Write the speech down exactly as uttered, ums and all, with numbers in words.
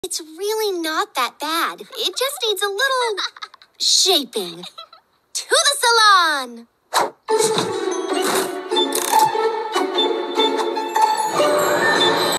It's really not that bad. It just needs a little shaping. To the salon!